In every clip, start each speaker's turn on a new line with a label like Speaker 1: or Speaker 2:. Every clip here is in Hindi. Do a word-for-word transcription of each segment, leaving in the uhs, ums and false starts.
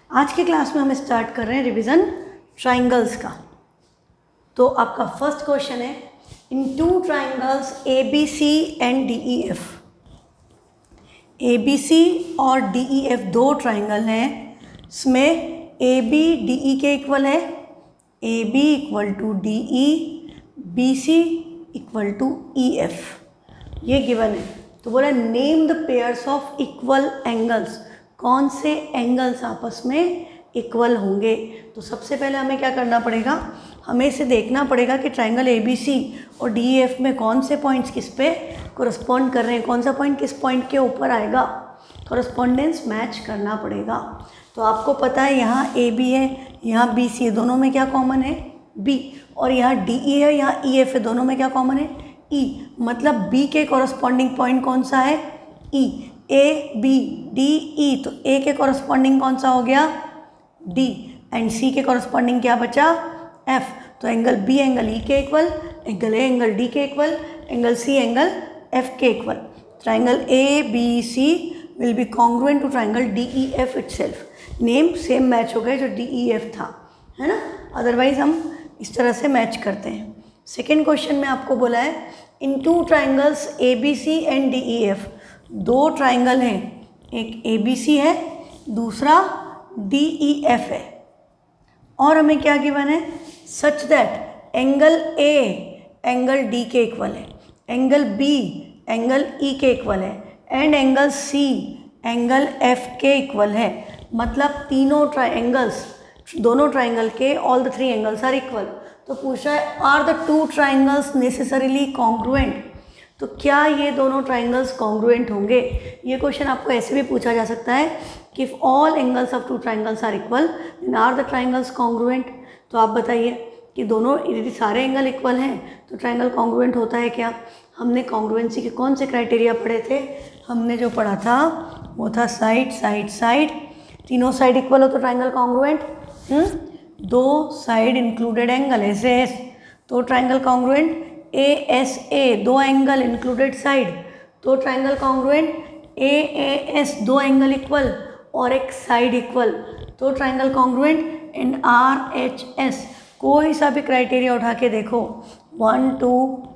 Speaker 1: आज के क्लास में हम स्टार्ट कर रहे हैं रिवीजन ट्राइंगल्स का। तो आपका फर्स्ट क्वेश्चन है, in two triangles A B C and D E F, A B C और डी ई एफ दो ट्राइंगल हैं, इसमें ए बी डी ई के इक्वल है, A B equal to D E, B C equal to E F, ये गिवन है। तो बोला name the pairs of equal angles, कौन से एंगल्स आपस में इक्वल होंगे। तो सबसे पहले हमें क्या करना पड़ेगा, हमें इसे देखना पड़ेगा कि ट्राइंगल ए बी सी और डी ई एफ में कौन से पॉइंट्स किस पे कोरस्पॉन्ड कर रहे हैं, कौन सा पॉइंट किस पॉइंट के ऊपर आएगा, कोरस्पॉन्डेंस मैच करना पड़ेगा। तो आपको पता है यहाँ ए बी है, यहाँ बी सी है, दोनों में क्या कॉमन है बी, और यहाँ डी ई है, यहाँ ई एफ है, दोनों में क्या कॉमन है ई, मतलब बी के कोरस्पॉन्डिंग पॉइंट कौन सा है ई, ए बी डी ई, तो ए के कोरस्पॉन्डिंग कौन सा हो गया डी, एंड सी के कोरस्पॉन्डिंग क्या बचा एफ। तो एंगल बी एंगल ई के equal, angle A angle D के equal, angle C angle F के equal. Triangle A B C will be congruent to triangle D E F itself. Name same match हो गए जो डी ई एफ था, है ना, अदरवाइज हम इस तरह से मैच करते हैं। सेकेंड क्वेश्चन में आपको बोला है, in two triangles A B C and D E F, दो ट्राइंगल हैं, एक ए बी सी है, दूसरा डी ई एफ है, और हमें क्या गिवन है, such that angle A angle D के इक्वल है, एंगल बी एंगल ई के इक्वल है, and angle C angle F के इक्वल है। मतलब तीनों ट्राइंगल्स, दोनों ट्राइंगल के all the three angles are equal. तो पूछा है are the two triangles necessarily congruent, तो क्या ये दोनों ट्राइंगल्स कॉन्ग्रुएंट होंगे। ये क्वेश्चन आपको ऐसे भी पूछा जा सकता है कि if all angles of two triangles are equal then are the triangles congruent. तो आप बताइए कि दोनों यदि सारे एंगल इक्वल हैं तो ट्राइंगल कॉन्ग्रुएंट होता है क्या। हमने कॉन्ग्रुएंसी के कौन से क्राइटेरिया पढ़े थे, हमने जो पढ़ा था वो था साइड साइड साइड, तीनों साइड इक्वल हो तो ट्राइंगल कॉन्ग्रुएंट, दो side included angle S S तो triangle congruent, A S A दो एंगल इंक्लूडेड साइड तो triangle congruent, A A S दो एंगल इक्वल और एक साइड इक्वल तो triangle congruent, and R H S कोई सा भी क्राइटेरिया उठा के देखो, वन टू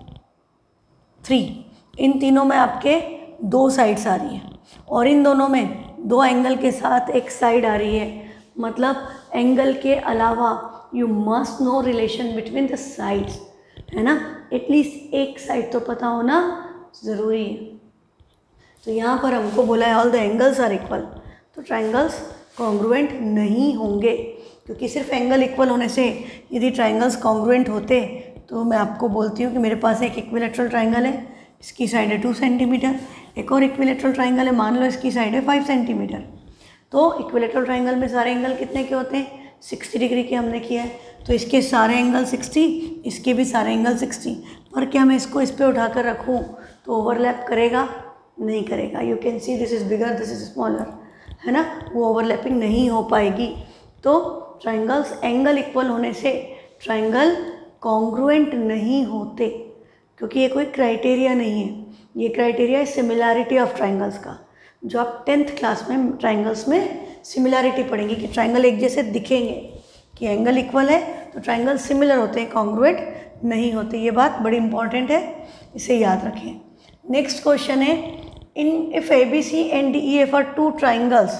Speaker 1: थ्री, इन तीनों में आपके दो साइड्स आ रही है और इन दोनों में दो एंगल के साथ एक साइड आ रही है। मतलब एंगल के अलावा you must know relation between the sides, है ना, एटलीस्ट एक साइड तो पता होना ज़रूरी है। तो यहाँ पर हमको बोला है all the angles are equal, तो ट्राइंगल्स कॉन्ग्रुएंट नहीं होंगे, क्योंकि सिर्फ एंगल इक्वल होने से यदि ट्राइंगल्स कॉन्ग्रुएंट होते तो मैं आपको बोलती हूँ कि मेरे पास एक इक्विलैटरल ट्राइंगल है, इसकी साइड है टू सेंटीमीटर, एक और इक्विलैटरल ट्राइंगल है, मान लो इसकी साइड है फाइव सेंटीमीटर। तो इक्विलैटरल ट्राइंगल में सारे एंगल कितने के होते हैं, सिक्सटी डिग्री के हमने किया है, तो इसके सारे एंगल सिक्सटी, इसके भी सारे एंगल सिक्सटी। पर क्या मैं इसको इस पर उठाकर रखूँ तो ओवरलैप करेगा, नहीं करेगा। You can see this is bigger this is smaller, है ना, वो ओवरलैपिंग नहीं हो पाएगी। तो ट्राइंगल्स एंगल इक्वल होने से ट्राइंगल कॉन्ग्रुएंट नहीं होते, क्योंकि ये कोई क्राइटेरिया नहीं है, ये क्राइटेरिया है सिमिलैरिटी ऑफ ट्राइंगल्स का, जो आप टेंथ क्लास में ट्राइंगल्स में सिमिलैरिटी पढ़ेंगे कि ट्राइंगल एक जैसे दिखेंगे, कि एंगल इक्वल है तो ट्राइंगल सिमिलर होते हैं, कॉन्ग्रुएंट नहीं होते। ये बात बड़ी इंपॉर्टेंट है, इसे याद रखें। नेक्स्ट क्वेश्चन है, in if A B C and D E F are two triangles,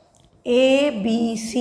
Speaker 1: A B C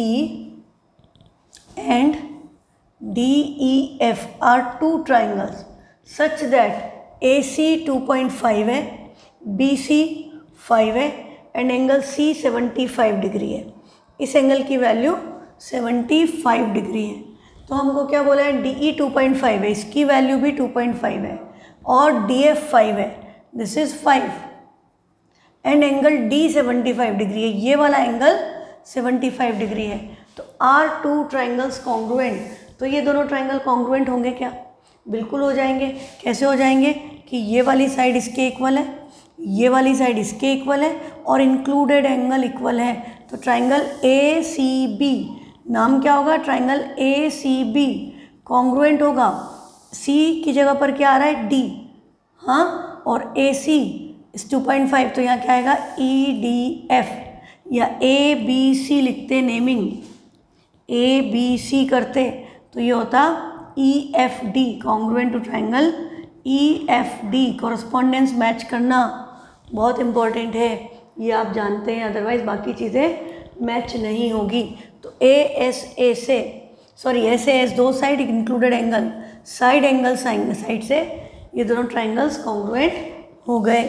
Speaker 1: and D E F are two triangles such that A C two point five है, बी सी फाइव है, and angle C seventy five degree है। इस एंगल की वैल्यू सेवेंटी फाइव डिग्री है। तो हमको क्या बोला है, D E two point five है, इसकी वैल्यू भी टू पॉइंट फाइव है, और डी एफ फाइव है, this is five, and angle D seventy five degree है, ये वाला एंगल सेवेंटी फाइव डिग्री है। तो आर टू ट्राइंगल्स कॉन्ग्रुएंट, तो ये दोनों ट्राइंगल कॉन्ग्रुएंट होंगे क्या, बिल्कुल हो जाएंगे। कैसे हो जाएंगे कि ये वाली साइड इसके इक्वल है, ये वाली साइड इसके इक्वल है, और इंक्लूडेड एंगल इक्वल है। तो ट्राइंगल ए सी बी, नाम क्या होगा, triangle A C B congruent होगा, सी की जगह पर क्या आ रहा है डी, हाँ, और ए सी इस टू पॉइंट फाइव, तो यहाँ क्या आएगा ई डी एफ, या ए बी सी लिखते, नेमिंग ए बी सी करते, तो ये होता E F D, congruent to triangle E F D. Correspondence match करना बहुत इम्पॉर्टेंट है, ये आप जानते हैं, अदरवाइज बाकी चीज़ें मैच नहीं होगी। तो ए एस ए से सॉरी एस ए एस दो side included angle, side angle side से ये दोनों ट्राइंगल्स कॉन्ग्रुएंट हो गए।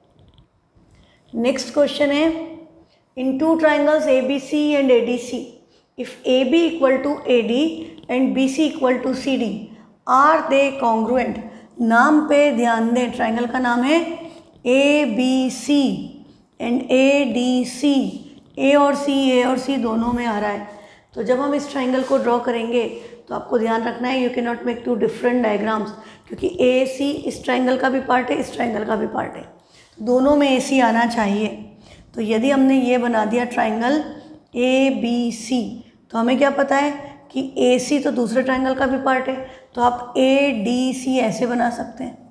Speaker 1: नेक्स्ट क्वेश्चन है, in two triangles A B C and A D C, if A B equal to A D and B C equal to C D, are they congruent. नाम पे ध्यान दें, ट्राइंगल का नाम है A B C and A D C, A और सी ए और सी दोनों में आ रहा है। तो जब हम इस ट्राइंगल को ड्रॉ करेंगे तो आपको ध्यान रखना है, you can not make two different diagrams, क्योंकि ए सी इस ट्राइंगल का भी पार्ट है, इस ट्राइंगल का भी पार्ट है, दोनों में ए सी आना चाहिए। तो यदि हमने ये बना दिया ट्राइंगल ए बी सी, तो हमें क्या पता है कि ए सी तो दूसरे ट्राइंगल का भी पार्ट है, तो आप ए डी सी ऐसे बना सकते हैं,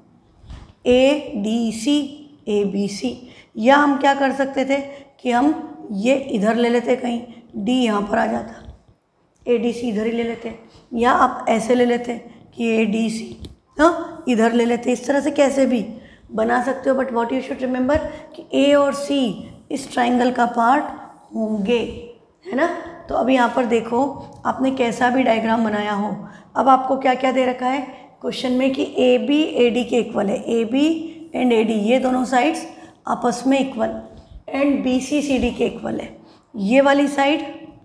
Speaker 1: ए डी सी ए बी सी। या हम क्या कर सकते थे कि हम ये इधर ले लेते, कहीं डी यहाँ पर आ जाता, ए डी सी इधर ही ले लेते, या आप ऐसे ले लेते कि ए डी सी हाँ इधर ले लेते, इस तरह से कैसे भी बना सकते हो। But what you should remember कि ए और सी इस ट्राइंगल का पार्ट होंगे, है ना। तो अब यहाँ पर देखो, आपने कैसा भी डायग्राम बनाया हो, अब आपको क्या क्या दे रखा है क्वेश्चन में कि ए बी ए डी के इक्वल है, A B and A D ये दोनों साइड्स आपस में equal, and B C C D के इक्वल है, ये वाली साइड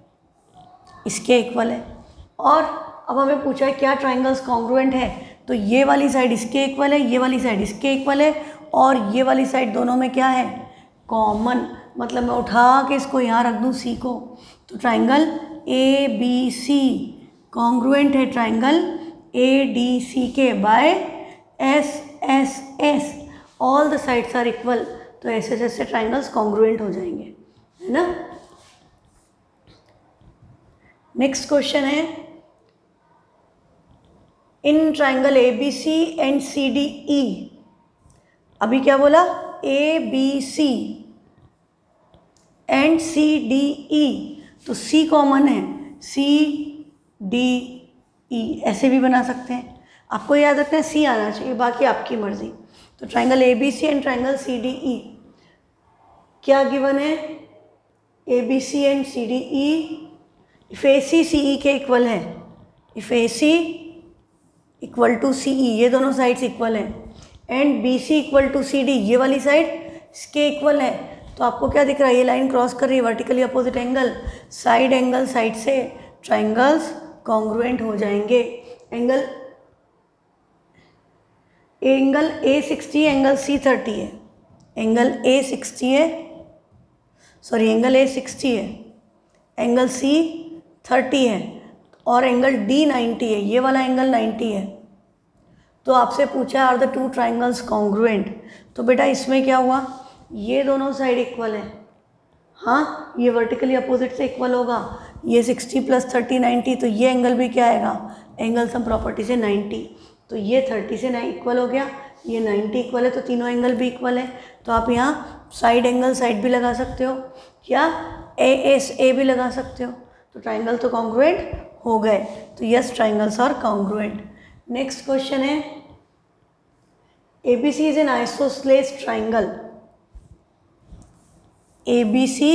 Speaker 1: इसके इक्वल है। और अब हमें पूछा है क्या ट्राइंगल्स कॉन्ग्रुएंट है, तो ये वाली साइड इसके इक्वल है, ये वाली साइड इसके इक्वल है, और ये वाली साइड दोनों में क्या है कॉमन। मतलब मैं उठा के इसको यहाँ रख दूँ सी को, तो triangle A B C congruent है ट्राइंगल ए डी सी के by S S S, all the sides are equal. तो ऐसे जैसे ट्राइंगल्स कॉन्ग्रुएंट हो जाएंगे, है ना। नेक्स्ट क्वेश्चन है, in triangle A B C and C D E, अभी क्या बोला A B C and C D E, तो सी कॉमन है, सी डी ई ऐसे भी बना सकते हैं। आपको याद रखना है सी आना चाहिए, बाकी आपकी मर्जी। तो triangle A B C and triangle C D E क्या गिवन है, A B C and C D E, if A C C E के इक्वल है, if A C equal to C E ये दोनों साइड्स इक्वल हैं, and B C equal to C D ये वाली साइड इसके इक्वल है। तो आपको क्या दिख रहा है, ये लाइन क्रॉस कर रही है vertically opposite angle, side angle side से ट्राइंगल्स कॉन्ग्रुएंट हो जाएंगे। Angle angle A sixty angle C thirty है, एंगल ए सिक्सटी है सॉरी एंगल ए सिक्सटी है, एंगल सी थर्टी है, और एंगल डी नाइन्टी है, ये वाला एंगल नाइन्टी है। तो आपसे पूछा are the two triangles congruent, तो बेटा इसमें क्या हुआ, ये दोनों साइड इक्वल है, हाँ ये वर्टिकली अपोजिट से इक्वल होगा, ये सिक्सटी प्लस थर्टी नाइन्टी, तो ये एंगल भी क्या आएगा, एंगल सम प्रॉपर्टी से नाइन्टी, तो ये थर्टी से नाइन इक्वल हो गया, ये नाइन्टी इक्वल है, तो तीनों एंगल भी इक्वल है। तो आप यहाँ साइड एंगल साइड भी लगा सकते हो, या ए एस ए भी लगा सकते हो, तो ट्राइंगल तो कॉन्ग्रुएंट हो गए। तो yes triangles are congruent. Next question है, A B C is an isosceles triangle, A B C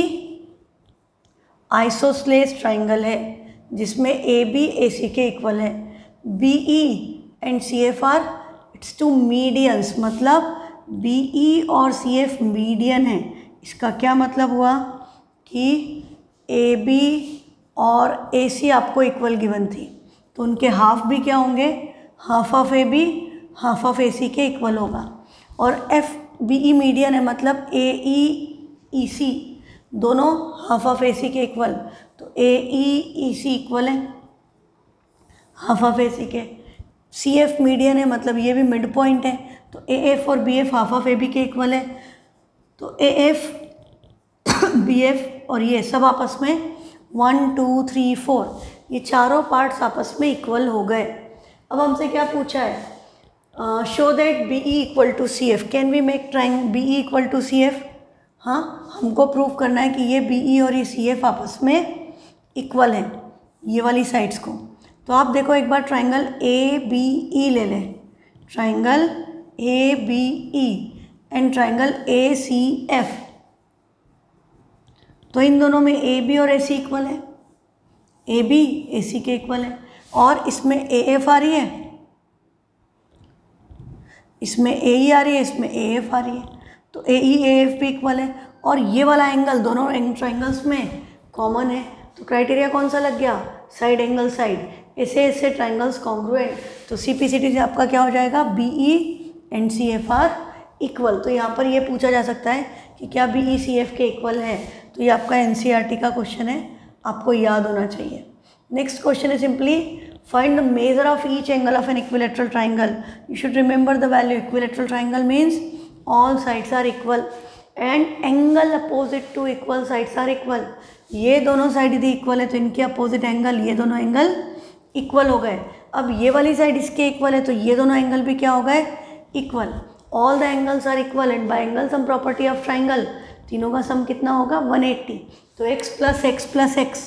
Speaker 1: isosceles triangle है जिसमें ए बी ए सी के इक्वल है, B E and C F are its two medians, मतलब बी ई और सी एफ मीडियन है। इसका क्या मतलब हुआ कि ए बी और ए सी आपको इक्वल गिवन थी, तो उनके हाफ भी क्या होंगे, half of A B half of A C के इक्वल होगा। और एफ बी ई मीडियन है, मतलब ए ई ई सी दोनों हाफ ऑफ ए सी के इक्वल, तो A E E C equal है हाफ ऑफ ए सी के। सी एफ मीडियन है, मतलब ये भी मिड पॉइंट है, तो ए एफ और B F half of A B के इक्वल है, तो ए एफ बी एफ और ये सब आपस में वन टू थ्री फोर ये चारों पार्ट्स आपस में इक्वल हो गए। अब हमसे क्या पूछा है, show that B E equal to C F, can we make triangle B E equal to C F. हाँ, हमको प्रूव करना है कि ये बी ई और ये सी एफ आपस में इक्वल हैं, ये वाली साइड्स को। तो आप देखो एक बार ट्राइंगल ए बी ई ले लें, triangle A B E and triangle A C F. तो इन दोनों में ए बी और ए सी इक्वल है, ए बी ए सी के इक्वल है, और इसमें ए एफ आ रही है, इसमें ए ई आ रही है, इसमें ए एफ आ रही है, तो ए ई ए एफ भी इक्वल है। और ये वाला एंगल दोनों ट्राइंगल्स में कॉमन है, तो क्राइटेरिया कौन सा लग गया, साइड एंगल साइड। ऐसे ऐसे ट्राइंगल्स कॉन्ग्रुएंट, तो सी पी सी टी से आपका क्या हो जाएगा, B E and C F are equal. तो यहाँ पर ये पूछा जा सकता है कि क्या बी ई सी एफ के इक्वल है, तो ये आपका एन सी आर टी का क्वेश्चन है, आपको याद होना चाहिए। नेक्स्ट क्वेश्चन है simply find the measure of each angle of an equilateral triangle. You should remember the value. Equilateral triangle means all sides are equal and angle opposite to equal sides are equal. ये दोनों साइड यदि इक्वल है तो इनके अपोजिट एंगल, ये दोनों एंगल इक्वल हो गए। अब ये वाली साइड इसके इक्वल है तो ये दोनों एंगल भी क्या हो गए, equal. All the angles are equal and by angle sum property of triangle, तीनों का सम कितना होगा, वन एट्टी। तो x plus x plus x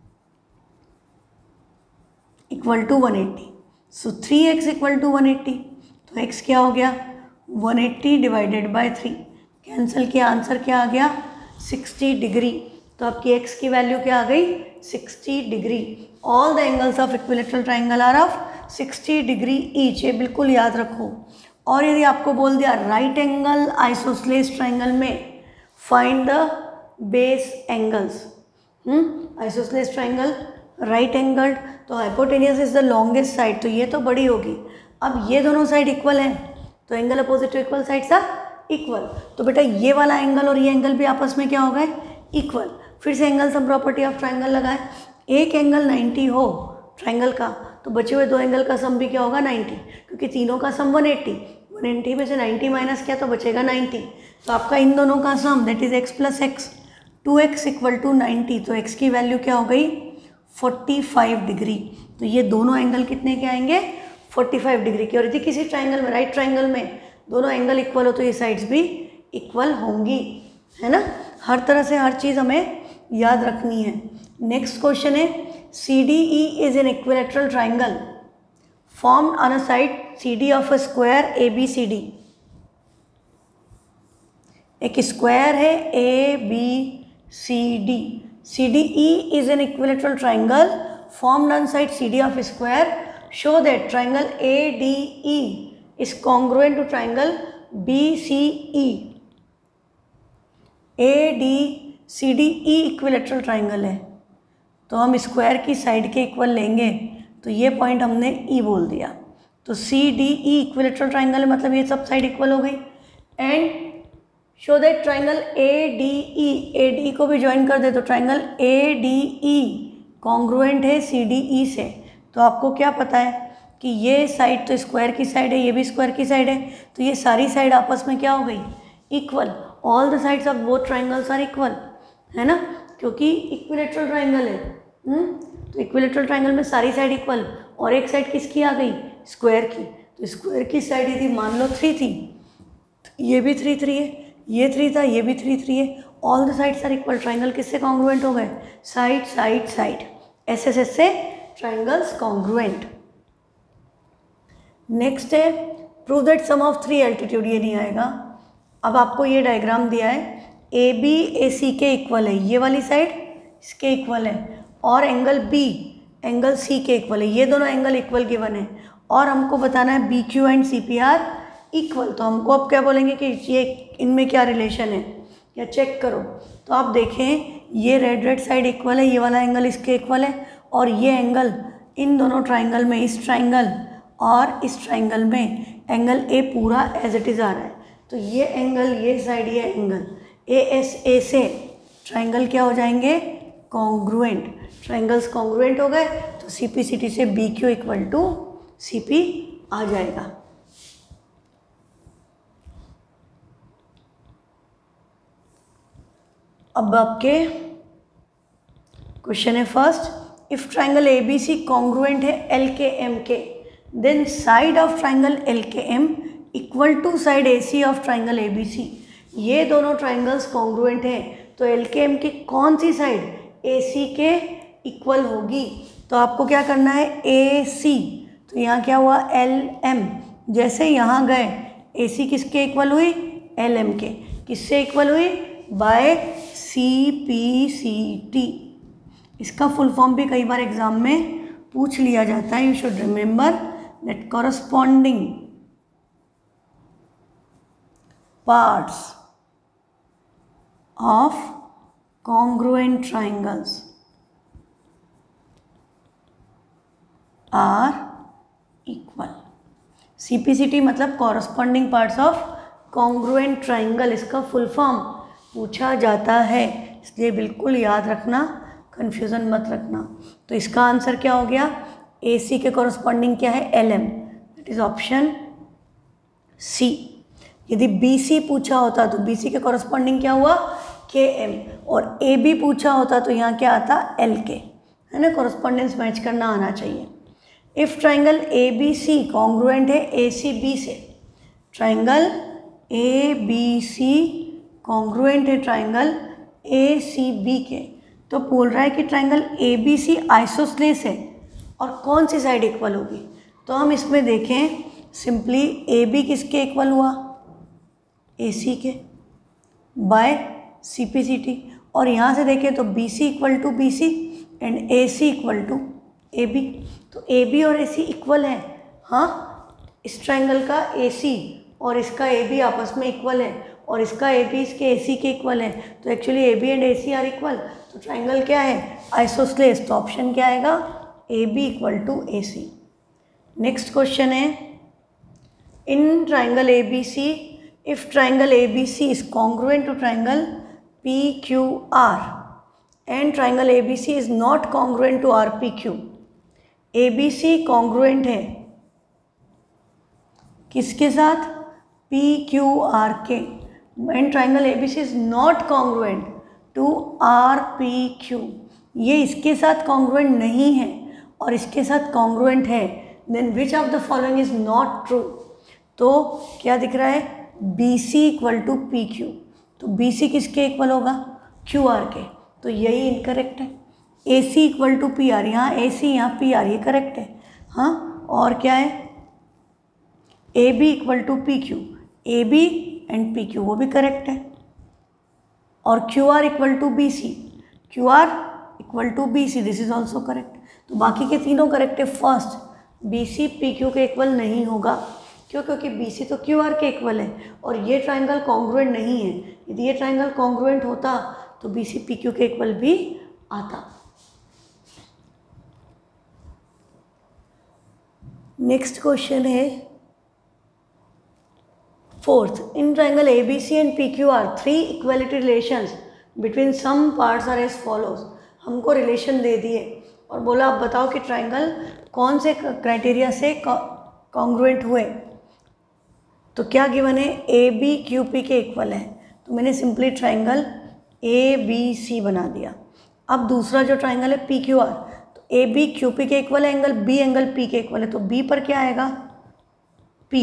Speaker 1: equal to one eighty. So three x equal to one eighty, तो x क्या हो गया, one eighty divided by three, cancel किया, आंसर क्या आ गया, सिक्सटी डिग्री। तो आपकी x की वैल्यू क्या आ गई, sixty degree. All the angles of equilateral triangle are of sixty degree each, ये बिल्कुल याद रखो। और यदि आपको बोल दिया राइट एंगल आइसोसेलेस ट्राइंगल में find the base angles, isosceles triangle right angled, तो hypotenuse is the longest side, तो ये तो बड़ी होगी। अब ये दोनों साइड इक्वल हैं तो angle opposite to equal sides are equal, तो बेटा ये वाला एंगल और ये एंगल भी आपस में क्या हो गए, इक्वल। फिर से angle sum property of triangle लगाए, एक एंगल नाइन्टी हो ट्राइंगल का तो बचे हुए दो एंगल का सम भी क्या होगा, नाइन्टी, क्योंकि तीनों का sum one eighty, one eighty में से नाइन्टी माइनस किया तो बचेगा नाइन्टी। तो आपका इन दोनों का sum that is x plus x, two x equal to ninety, तो एक्स की वैल्यू क्या हो गई, फोर्टी फाइव डिग्री। तो ये दोनों एंगल कितने के आएंगे, फोर्टी फाइव डिग्री के। और यदि किसी ट्राइंगल में, राइट ट्राइंगल में दोनों एंगल इक्वल हो तो ये साइड्स भी इक्वल होंगी, है ना। हर तरह से हर चीज़ हमें याद रखनी है। नेक्स्ट क्वेश्चन है, C D E is an equilateral triangle formed on a side C D of a square A B C D. एक स्क्वायर है A B C D, C D E is an equilateral triangle formed on side C D of a square. Show that triangle A D E is congruent to triangle B C E. A D C D E equilateral triangle है, तो हम स्क्वायर की साइड के इक्वल लेंगे, तो ये पॉइंट हमने E बोल दिया। तो C D E equilateral triangle है, मतलब ये सब साइड इक्वल हो गई। And show that triangle A D E, A D को भी ज्वाइन कर दे तो triangle A D E congruent है सी डी ई से। तो आपको क्या पता है कि ये साइड तो स्क्वायर की साइड है, ये भी स्क्वायर की साइड है, तो ये सारी साइड आपस में क्या हो गई, equal. All the sides of both triangles are equal, है ना, क्योंकि इक्विलेटरल ट्राइंगल है। हुँ? तो इक्विलेटरल ट्राइंगल में सारी साइड इक्वल, और एक साइड किसकी आ गई, स्क्वायर की। तो स्क्वायर की साइड यदि मान लो थ्री थी, तो ये भी थ्री थ्री है, ये थ्री था, ये भी थ्री थ्री है। All the sides are equal, triangle किससे कॉन्ग्रुएंट हो गए, साइड साइड साइड, ऐसे ऐसे ट्राइंगल्स कॉन्ग्रुएंट। नेक्स्ट है prove that sum of three altitude, ये नहीं आएगा। अब आपको ये डायग्राम दिया है, ए बी ए सी के इक्वल है, ये वाली साइड इसके इक्वल है, और एंगल बी एंगल सी के इक्वल है, ये दोनों एंगल इक्वल गिवन है, और हमको बताना है B Q and C P are equal. तो हमको अब क्या बोलेंगे कि ये इनमें क्या रिलेशन है, या चेक करो। तो आप देखें ये रेड रेड साइड इक्वल है, ये वाला एंगल इसके इक्वल है, और ये एंगल इन दोनों ट्राइंगल में, इस ट्राइंगल और इस ट्राइंगल में एंगल ए पूरा एज इट इज़ आ रहा है। तो ये एंगल, ये साइड, ये एंगल ए एस ए से ट्राइंगल क्या हो जाएंगे, कॉन्ग्रुएंट। ट्राइंगल्स कॉन्ग्रुएंट हो गए तो सी पी सी टी से B Q equal to C P आ जाएगा। अब आपके क्वेश्चन है first, if triangle A B C congruent है एल के एम के, then side of triangle L K M equal to side A C of triangle A B C. ये दोनों ट्राइंगल्स कॉन्ग्रुएंट हैं तो एल के एम की कौन सी साइड ए सी के इक्वल होगी? तो आपको क्या करना है, ए सी, तो यहाँ क्या हुआ एल एम, जैसे यहाँ गए ए सी किसके इक्वल हुई, एल एम के, किससे इक्वल हुई, by C P C T. इसका फुल फॉर्म भी कई बार एग्जाम में पूछ लिया जाता है, you should remember that corresponding parts of congruent triangles are equal. C P C T मतलब corresponding parts of congruent triangle, इसका फुल फॉर्म पूछा जाता है, इसलिए बिल्कुल याद रखना, कंफ्यूजन मत रखना। तो इसका आंसर क्या हो गया, ए सी के कॉरस्पॉन्डिंग क्या है, L M, that is option C. यदि बी सी पूछा होता तो बी सी के कॉरस्पॉन्डिंग क्या हुआ, के एम, और ए बी पूछा होता तो यहाँ क्या आता, एल के, है ना, कॉरस्पॉन्डेंस मैच करना आना चाहिए। If triangle A B C congruent है ए सी बी से, triangle A B C congruent है ट्राइंगल ए सी बी के, तो बोल रहा है कि triangle A B C isosceles है और कौन सी साइड इक्वल होगी। तो हम इसमें देखें सिंपली ए बी किसके इक्वल हुआ, ए सी के, by C P C T, और यहाँ से देखें तो B C equal to B C and A C equal to A B, तो ए बी और ए सी इक्वल है। हाँ, इस ट्राइंगल का ए सी और इसका ए बी आपस में इक्वल है और इसका ए बी इसके ए सी के इक्वल है, तो actually A B and A C are equal, तो ट्राइंगल क्या है, आइसोसलेस, तो ऑप्शन क्या आएगा, A B equal to A C. Next question है, in triangle A B C, if triangle A B C is congruent to triangle P Q R and triangle A B C is not congruent to R P Q. A B C congruent है किसके साथ, पी क्यू आर के, and triangle A B C is not congruent to R P Q, ये इसके साथ कॉन्ग्रुएंट नहीं है और इसके साथ कॉन्ग्रुएंट है, then which of the following is not true. तो क्या दिख रहा है, B C equal to P Q, तो बी सी किसके इक्वल होगा, क्यू आर के, तो यही इनकरेक्ट है। A C equal to P R, यहाँ ए सी यहाँ पी आर, ये करेक्ट है। हाँ, और क्या है, A B equal to P Q, A B and P Q वो भी करेक्ट है, और Q R equal to B C, Q R equal to B C, this is also correct. तो बाकी के तीनों करेक्ट है। First, B C P Q के इक्वल नहीं होगा, क्यों, क्योंकि बी सी तो क्यू आर के इक्वल है और ये ट्राइंगल कॉन्ग्रुएंट नहीं है। यदि ये ट्राइंगल कॉन्ग्रुएंट होता तो बी सी पी क्यू के इक्वल भी आता। नेक्स्ट क्वेश्चन है fourth, in triangle A B C and P Q R three equality relations between some parts are as follows. हमको रिलेशन दे दिए और बोला आप बताओ कि ट्राइंगल कौन से क्राइटेरिया से कॉन्ग्रुएंट हुए। तो क्या गिवन है, ए बी क्यू पी के इक्वल है, तो मैंने simply triangle A B C बना दिया। अब दूसरा जो ट्राइंगल है पी क्यू आर, तो ए बी क्यू पी के इक्वल है, एंगल बी एंगल पी के इक्वल है, तो बी पर क्या आएगा, पी,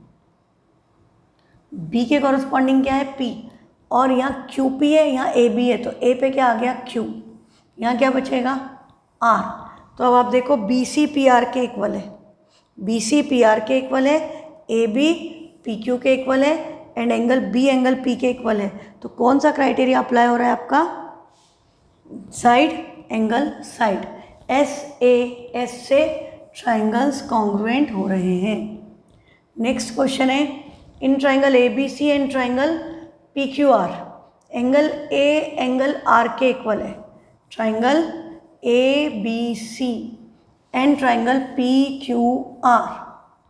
Speaker 1: बी के कॉरस्पॉन्डिंग क्या है, पी, और यहाँ क्यू पी है, यहाँ ए बी है, तो ए पे क्या आ गया, क्यू, यहाँ क्या बचेगा, आर। तो अब आप देखो बी सी पी आर के इक्वल है, बी सी पी आर के इक्वल है, ए बी पी क्यू के इक्वल है and angle B angle P के इक्वल है, तो कौन सा क्राइटेरिया अप्लाई हो रहा है आपका, side angle side, S A S से ट्राइंगल्स कॉन्ग्रुएंट हो रहे हैं। नेक्स्ट क्वेश्चन है, in triangle A B C and triangle P Q R, angle A angle R के इक्वल है, triangle A B C and triangle P Q R,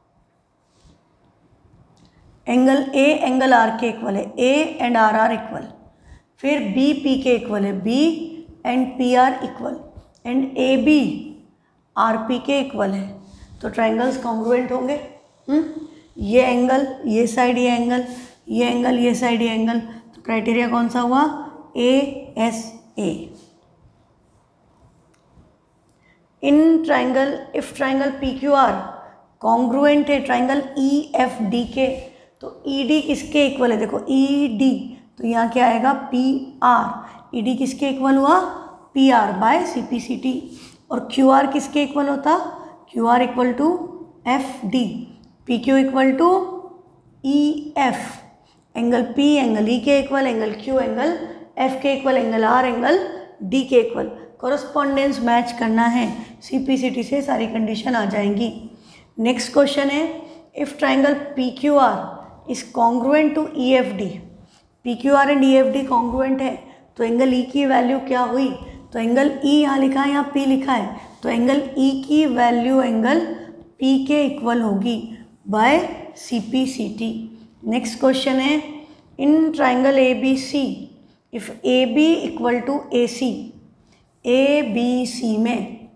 Speaker 1: angle A angle R के इक्वल है, A and R are equal, फिर बी पी के इक्वल है, B and P are equal, and A B R P के इक्वल है, तो ट्राइंगल्स कॉन्ग्रुएंट होंगे। हुँ? ये एंगल ये साइड ये एंगल, ये एंगल ये साइड ये एंगल, तो क्राइटेरिया कौन सा हुआ, A S A. In triangle, if triangle P Q R congruent है ट्राइंगल ई एफ डी के, तो ई डी किसके इक्वल है, देखो ई डी, तो यहाँ क्या आएगा पी आर, ई डी किसके इक्वल हुआ, P R by C P C T. और क्यू आर किसके इक्वल होता, Q R equal to F D, P Q equal to E F, angle P angle E के equal, angle Q angle F के equal, angle R angle D के इक्वल। कॉरस्पॉन्डेंस मैच करना है, सी पी सी टी से सारी कंडीशन आ जाएंगी। नेक्स्ट क्वेश्चन है, if triangle P Q R is congruent to E F D, P Q R and E F D congruent है, तो एंगल ई की वैल्यू क्या हुई, तो एंगल ई यहाँ लिखा है, यहाँ पी लिखा है, तो एंगल ई की वैल्यू एंगल पी के इक्वल होगी by C P C T. Next question है, in triangle A B C if A B equal to A C, A B C में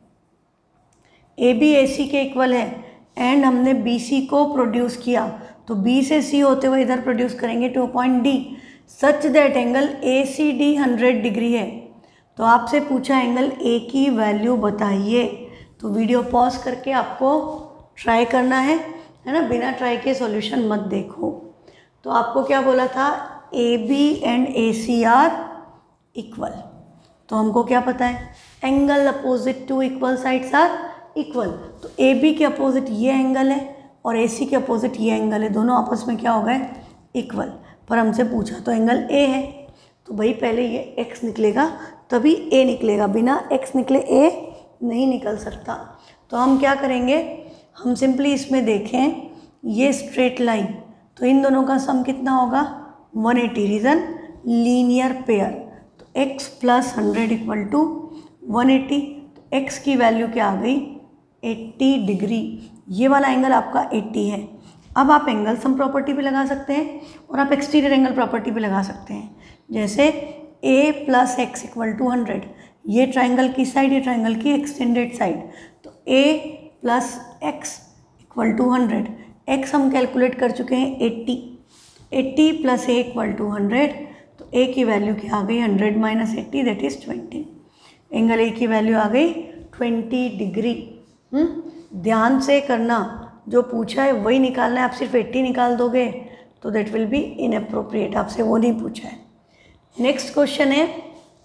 Speaker 1: ए बी ए सी के इक्वल है एंड हमने बी सी को प्रोड्यूस किया, तो बी से सी होते हुए इधर प्रोड्यूस करेंगे to point D, such that angle A C D hundred degree है। तो आपसे पूछा एंगल ए की वैल्यू बताइए, तो वीडियो पॉज करके आपको ट्राई करना है है ना, बिना ट्राई के सॉल्यूशन मत देखो। तो आपको क्या बोला था, A B and A C are equal, तो हमको क्या पता है, angle opposite to equal sides are equal, तो ए बी के अपोजिट ये एंगल है और ए सी के अपोजिट ये एंगल है, दोनों आपस में क्या हो गए, इक्वल। पर हमसे पूछा तो एंगल ए है, तो भाई पहले ये एक्स निकलेगा तभी ए निकलेगा, बिना एक्स निकले ए नहीं निकल सकता। तो हम क्या करेंगे, हम सिंपली इसमें देखें ये स्ट्रेट लाइन, तो इन दोनों का सम कितना होगा one eighty, reason linear pair, तो x plus hundred equal to one eighty, तो x की वैल्यू क्या आ गई एट्टी डिग्री, ये वाला एंगल आपका एट्टी है। अब आप एंगल सम प्रॉपर्टी भी लगा सकते हैं और आप एक्सटीरियर एंगल प्रॉपर्टी भी लगा सकते हैं, जैसे a plus x equal to hundred, ये ट्राइंगल की साइड, ये ट्राइंगल की एक्सटेंडेड साइड, तो a plus x equal to hundred, x हम कैलकुलेट कर चुके हैं eighty, eighty plus a equal to hundred, तो a की वैल्यू क्या आ गई hundred minus eighty that is twenty, angle a की वैल्यू आ गई ट्वेंटी डिग्री। ध्यान से करना, जो पूछा है वही निकालना है, आप सिर्फ एट्टी निकाल दोगे तो दैट विल बी इनअप्रोप्रिएट, आपसे वो नहीं पूछा है। नेक्स्ट क्वेश्चन है,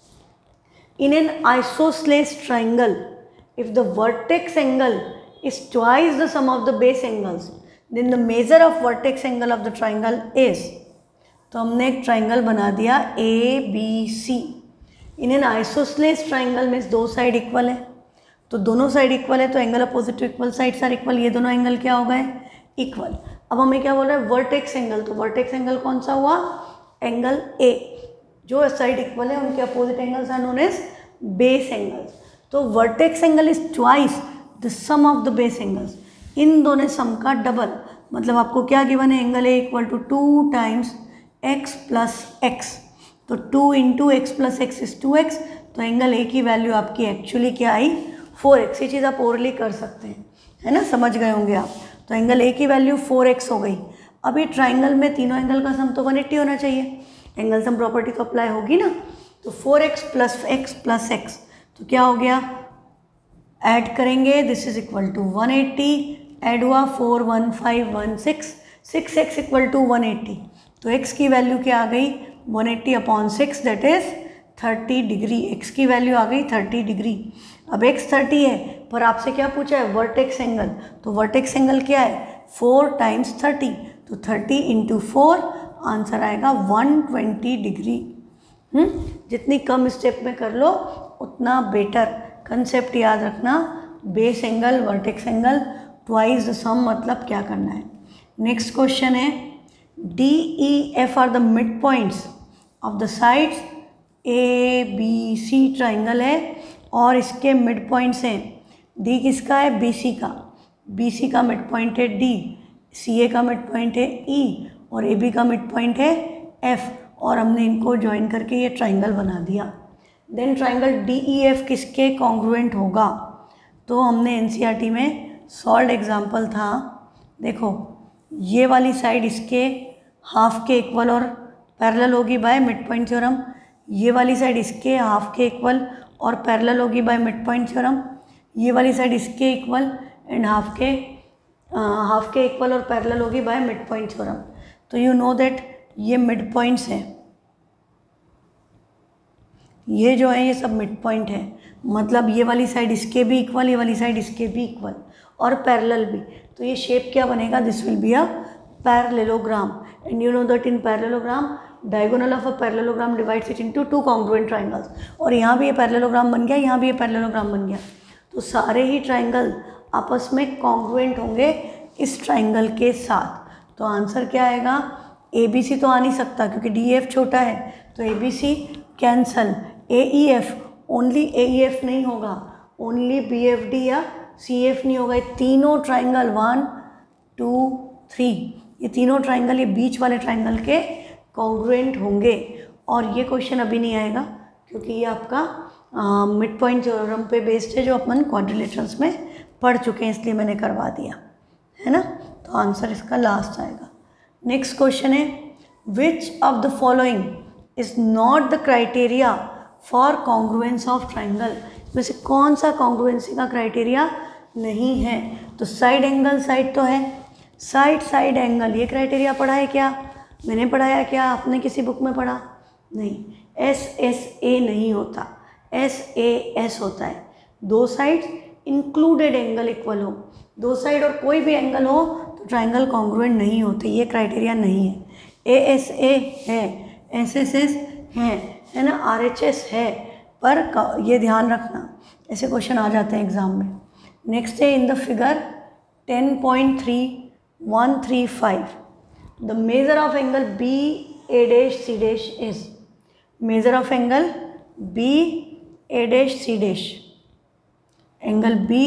Speaker 1: in an isosceles triangle if the vertex angle is twice the sum of the base angles, then the measure of vertex angle of the triangle is, तो हमने एक ट्राइंगल बना दिया A B C, in an isosceles triangle में दो साइड इक्वल है, तो दोनों साइड इक्वल है तो angle opposite to equal sides are equal, ये दोनों एंगल क्या हो गए इक्वल। अब हमें क्या बोल रहा है वर्टेक्स एंगल, तो वर्टेक्स एंगल कौन सा हुआ, एंगल ए, जो साइड इक्वल है उनके opposite angles are known as base angles, तो vertex angle is twice the sum of the base angles, इन दोनों सम का डबल, मतलब आपको क्या गिवन है, angle A equal to two times x plus x, तो two into x plus x is two x, तो एंगल ए की वैल्यू आपकी एक्चुअली क्या आई फोर एक्स, ये चीज़ आप ओरली कर सकते हैं, है ना, समझ गए होंगे आप। तो एंगल ए की वैल्यू फोर एक्स हो गई। अब ये ट्राइंगल में तीनों एंगल का सम तो वन एट्टी होना चाहिए, एंगल सम प्रॉपर्टी तो अप्लाई होगी ना, तो four x plus x plus x, तो क्या हो गया, ऐड करेंगे, this is equal to one eighty, add हुआ four one five one six, six x equal to one eighty, तो x की वैल्यू क्या आ गई one eighty upon six that is thirty degree, x की वैल्यू आ गई थर्टी डिग्री। अब x थर्टी है पर आपसे क्या पूछा है वर्टेक्स एंगल, तो वर्टेक्स एंगल क्या है फोर टाइम्स थर्टी, तो थर्टी इंटू फोर, आंसर आएगा वन ट्वेंटी डिग्री। हम्म जितनी कम स्टेप में कर लो उतना बेटर, कंसेप्ट याद रखना, base angle vertex angle twice the sum, मतलब क्या करना है। नेक्स्ट क्वेश्चन है, D E F are the mid points of the sides, A B C triangle है और इसके मिड पॉइंट्स हैं, डी किसका है बी सी का, बी सी का मिड पॉइंट है डी, सी ए का मिड पॉइंट है ई और ए बी का मिड पॉइंट है एफ, और हमने इनको ज्वाइन करके ये ट्राइंगल बना दिया। Then triangle D E F किसके कॉन्ग्रुएंट होगा, तो हमने N C E R T में सॉल्व एग्जाम्पल था, देखो ये वाली साइड इसके हाफ के इक्वल और पैरेलल होगी बाय मिड पॉइंट थ्योरम, ये वाली साइड इसके हाफ के इक्वल और पैरेलल होगी बाय मिड पॉइंट थ्योरम, ये वाली साइड इसके इक्वल एंड हाफ के हाफ के इक्वल और पैरेलल होगी बाय मिड पॉइंट थ्योरम। तो यू नो दैट ये मिड पॉइंट्स हैं, ये जो है ये सब मिड पॉइंट है, मतलब ये वाली साइड इसके भी इक्वल, ये वाली साइड इसके भी इक्वल और पैरेलल भी। तो ये शेप क्या बनेगा, this will be a parallelogram and you know that in parallelogram diagonal of a parallelogram divides it into two congruent triangles. और यहाँ भी ये पैरेललोग्राम बन गया, यहाँ भी ये पैरेललोग्राम बन गया, तो सारे ही ट्राइंगल आपस में कॉन्ग्रुएंट होंगे इस ट्राइंगल के साथ। तो आंसर क्या आएगा, ए बी सी तो आ नहीं सकता क्योंकि डी एफ छोटा है, तो A B C cancel, A E F only A E F नहीं होगा, ओनली बी एफ डी या सी एफ नहीं होगा। ये तीनों ट्राइंगल वन टू थ्री, ये तीनों ट्राइंगल ये बीच वाले ट्राइंगल के कॉन्ग्रुएंट होंगे। और ये क्वेश्चन अभी नहीं आएगा क्योंकि ये आपका मिड पॉइंट थ्योरम पे बेस्ड है जो अपन क्वाड्रिलेटरल्स में पढ़ चुके हैं, इसलिए मैंने करवा दिया है ना। तो आंसर इसका लास्ट आएगा। नेक्स्ट क्वेश्चन है, which of the following is not the criteria for congruence of triangle, में से कौन सा कॉन्ग्रुएंसी का क्राइटेरिया नहीं है। तो साइड एंगल साइड तो है, साइड साइड एंगल ये क्राइटेरिया पढ़ा है क्या, मैंने पढ़ाया क्या, आपने किसी बुक में पढ़ा नहीं। एस एस ए नहीं होता, एस ए एस होता है। दो साइड इंक्लूडेड एंगल इक्वल हो, दो साइड और कोई भी एंगल हो तो ट्राइंगल कॉन्ग्रुएंट नहीं होते, ये क्राइटेरिया नहीं है। ए एस ए है, एस एस एस है, है ना, आर एच एस है, पर ये ध्यान रखना ऐसे क्वेश्चन आ जाते हैं एग्जाम में। नेक्स्ट है, in the figure ten point three one three five the measure of angle B A dash C dash is, measure of angle B A dash C dash, angle B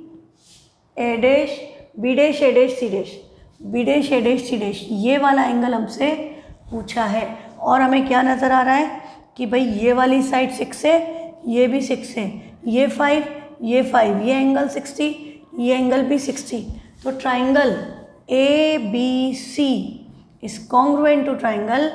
Speaker 1: A dash B dash A dash C dash, B dash A dash C dash, ये वाला एंगल हमसे पूछा है। और हमें क्या नज़र आ रहा है कि भाई ये वाली साइड सिक्स है, ये भी सिक्स है, ये फाइव, ये फाइव, ये एंगल सिक्सटी, ये एंगल भी सिक्सटी। तो triangle A B C is congruent to triangle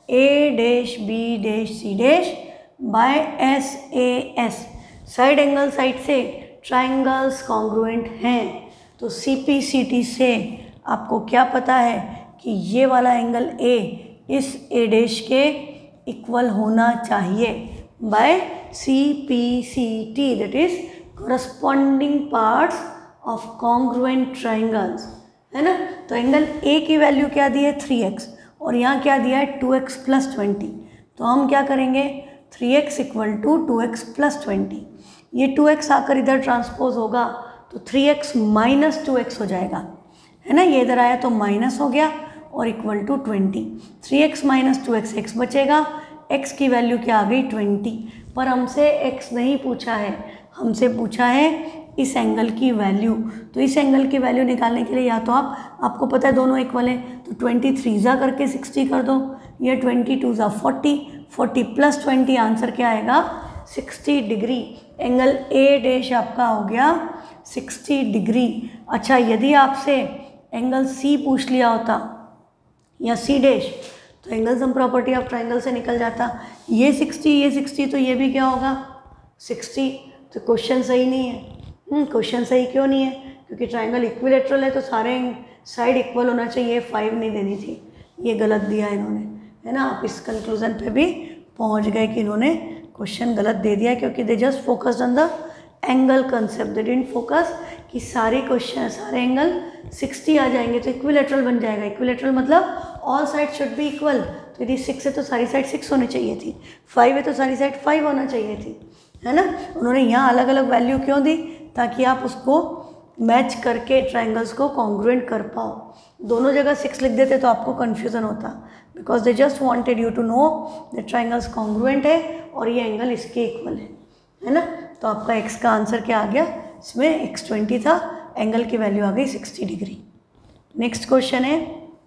Speaker 1: A dash B dash C dash by S A S. Side angle side से ट्राइंगल्स कॉन्ग्रुएंट हैं, तो सी पी सी टी से आपको क्या पता है कि ये वाला एंगल ए इस ए डैश के इक्वल होना चाहिए by C P C T, that is corresponding parts of congruent triangles, है ना। तो एंगल ए की वैल्यू क्या दी है, थ्री एक्स, और यहाँ क्या दिया है, टू एक्स प्लस ट्वेंटी। तो हम क्या करेंगे, three x equal to two x plus twenty, ये टू एक्स आकर इधर ट्रांसपोज होगा तो three x minus two x हो जाएगा, है ना। ये इधर आया तो माइनस हो गया और equal to twenty, three x minus two x x बचेगा, एक्स की वैल्यू क्या आ गई, ट्वेंटी। पर हमसे एक्स नहीं पूछा है, हमसे पूछा है इस एंगल की वैल्यू। तो इस एंगल की वैल्यू निकालने के लिए या तो आप, आपको पता है दोनों इक्वल है, तो ट्वेंटी थ्री ज़ा करके सिक्सटी कर दो, ये ट्वेंटी टू ज़ा forty, forty plus twenty, answer क्या आएगा, sixty degree. Angle A dash आपका हो गया सिक्सटी डिग्री। अच्छा, यदि आपसे एंगल सी पूछ लिया होता या सी डैश, तो angle sum property of triangle से निकल जाता, ये सिक्सटी ये सिक्सटी, तो ये भी क्या होगा, सिक्सटी। तो क्वेश्चन सही नहीं है। क्वेश्चन सही क्यों नहीं है, क्योंकि ट्राइंगल इक्विलेटरल है तो सारे साइड इक्वल होना चाहिए, फाइव नहीं देनी थी, ये गलत दिया इन्होंने, है ना। आप इस कंक्लूजन पे भी पहुंच गए कि इन्होंने क्वेश्चन गलत दे दिया, क्योंकि they just focused on the angle concept, they didn't focus कि सारे क्वेश्चन सारे एंगल सिक्सटी आ जाएंगे तो इक्विलेटरल बन जाएगा। इक्विलेटरल मतलब all side should be equal, तो यदि सिक्स है तो सारी साइड सिक्स होनी चाहिए थी, फाइव है तो सारी साइड फाइव होना चाहिए थी, है ना। उन्होंने यहाँ अलग अलग वैल्यू क्यों दी, ताकि आप उसको मैच करके ट्राइंगल्स को कॉन्ग्रुएंट कर पाओ। दोनों जगह सिक्स लिख देते तो आपको कन्फ्यूज़न होता, because they just wanted you to know that triangles congruent है और ये एंगल इसके इक्वल है, है ना। तो आपका एक्स का आंसर क्या आ गया, इसमें एक्स ट्वेंटी था, एंगल की वैल्यू आ गई सिक्सटी डिग्री। नेक्स्ट क्वेश्चन है,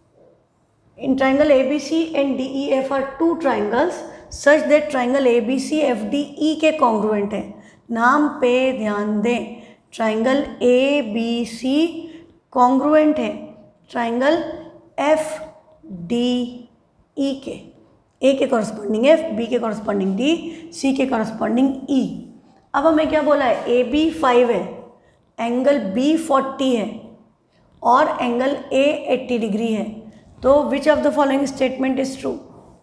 Speaker 1: in triangle A B C and D E F are two triangles such that triangle A B C F D E के कॉन्ग्रुएंट है। नाम पे ध्यान दें, triangle A B C congruent है ट्राइंगल एफ डी ई के, ए के कॉरस्पॉन्डिंग एफ, बी के कॉरस्पॉन्डिंग डी, सी के कॉरस्पॉन्डिंग ई। अब हमें क्या बोला है, ए बी फाइव है, एंगल बी फोर्टी है और एंगल ए एट्टी डिग्री है, तो which of the following statement is true?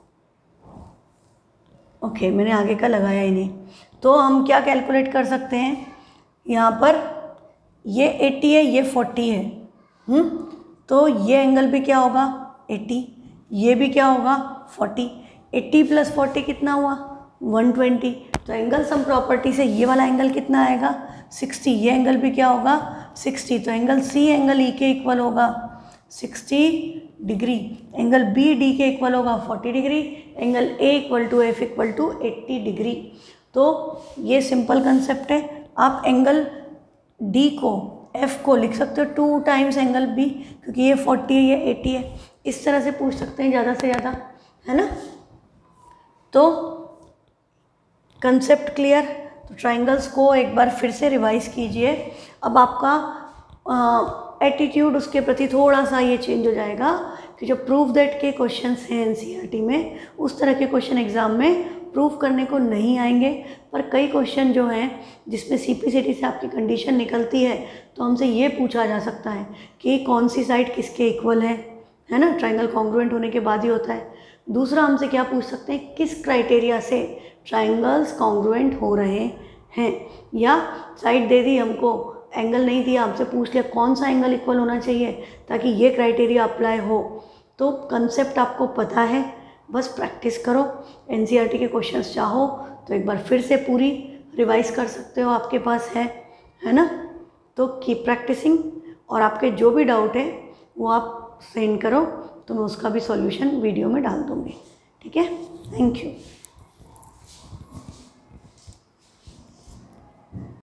Speaker 1: Okay, मैंने आगे का लगाया ही नहीं। तो हम क्या कैलकुलेट कर सकते हैं, यहाँ पर ये अस्सी है, ये चालीस है, हम्म तो ये एंगल भी क्या होगा अस्सी, ये भी क्या होगा चालीस, अस्सी प्लस चालीस कितना हुआ एक सौ बीस। तो एंगल सम प्रॉपर्टी से ये वाला एंगल कितना आएगा साठ, ये एंगल भी क्या होगा साठ। तो एंगल सी एंगल ई के इक्वल होगा साठ डिग्री, एंगल बी डी के इक्वल होगा चालीस degree, angle A equal to F equal to अस्सी डिग्री। तो ये सिंपल कंसेप्ट है। आप एंगल डी को एफ को लिख सकते हो टू टाइम्स एंगल बी, क्योंकि ये चालीस है ये अस्सी है। इस तरह से पूछ सकते हैं ज़्यादा से ज़्यादा, है ना। तो कंसेप्ट क्लियर। तो ट्राइंगल्स को एक बार फिर से रिवाइज कीजिए। अब आपका एटीट्यूड उसके प्रति थोड़ा सा ये चेंज हो जाएगा कि जो प्रूफ दैट के क्वेश्चंस हैं एनसीईआरटी में, उस तरह के क्वेश्चन एग्जाम में प्रूफ करने को नहीं आएंगे। पर कई क्वेश्चन जो हैं जिसमें सीपीसीटी से आपकी कंडीशन निकलती है, तो हमसे ये पूछा जा सकता है कि कौन सी साइड किसके इक्वल है, है ना। ट्राइंगल कॉन्ग्रुएंट होने के बाद ही होता है। दूसरा हमसे क्या पूछ सकते हैं, किस क्राइटेरिया से ट्राइंगल्स कॉन्ग्रुएंट हो रहे हैं, या साइड दे दी हमको, एंगल नहीं दिया, हमसे पूछ लिया कौन सा एंगल इक्वल होना चाहिए ताकि ये क्राइटेरिया अप्लाई हो। तो कंसेप्ट आपको पता है, बस प्रैक्टिस करो। एनसीईआरटी के क्वेश्चंस चाहो तो एक बार फिर से पूरी रिवाइज कर सकते हो, आपके पास है है ना। तो कीप प्रैक्टिसिंग, और आपके जो भी डाउट है वो आप सेंड करो, तो मैं उसका भी सॉल्यूशन वीडियो में डाल दूँगी। ठीक है, थैंक यू।